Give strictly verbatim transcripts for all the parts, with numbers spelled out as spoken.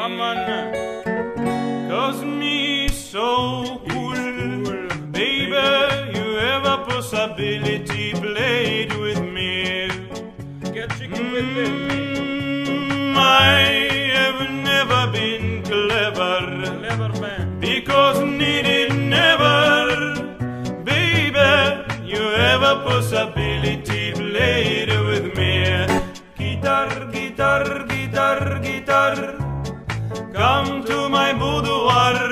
man. Cause me so cool, baby. You have a possibility, played with me. Get chicken with me. Mm, I have never been clever, Clever man. because needed never, baby. You have a possibility, played with me. Guitar, guitar, guitar, guitar, come to my boudoir,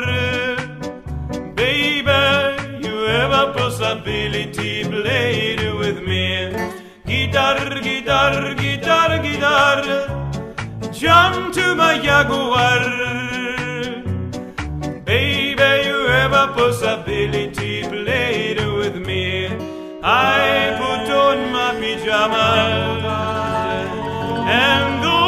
baby. You have a possibility, played with me. Guitar, guitar, guitar, guitar, jump to my Jaguar, baby. You have a possibility, played with me. I put on my pajamas and go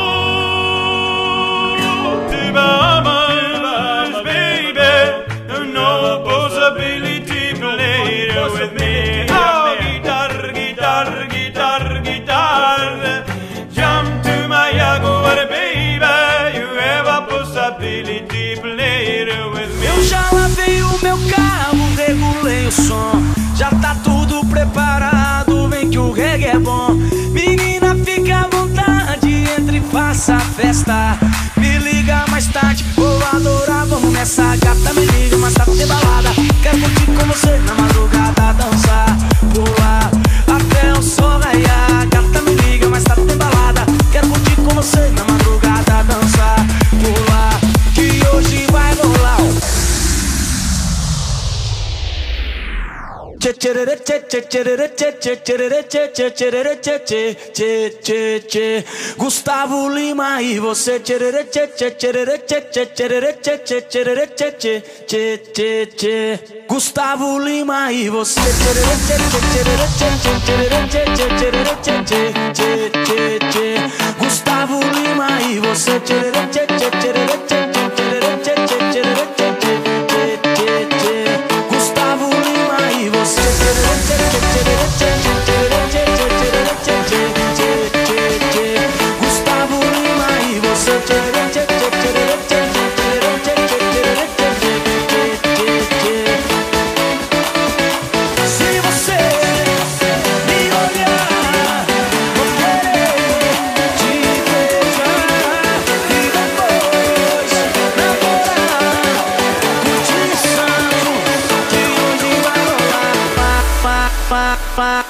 to Bahamas, baby. No possibility, played with me. Oh, guitar, guitar, guitar, guitar, jump to my Jaguar, baby. You have a possibility, played with me. Eu já lavei o meu carro, regulei o som, já tá tudo preparado, vem que o reggae é bom. Menina, fica à vontade, entre e faça a festa. Me liga mais tarde, vou adorar, vamos nessa. Gata, me liga mais tarde, tem balada. Quero curtir com você na madrugada, dançar, pular até o sol raiar. Gata, me liga mais tarde, tem balada. Quero curtir com você na madrugada, dançar, pular, que hoje vai rolar. Gustavo Lima e você. Gustavo Lima e você. Gustavo Lima e você. Pa, pa,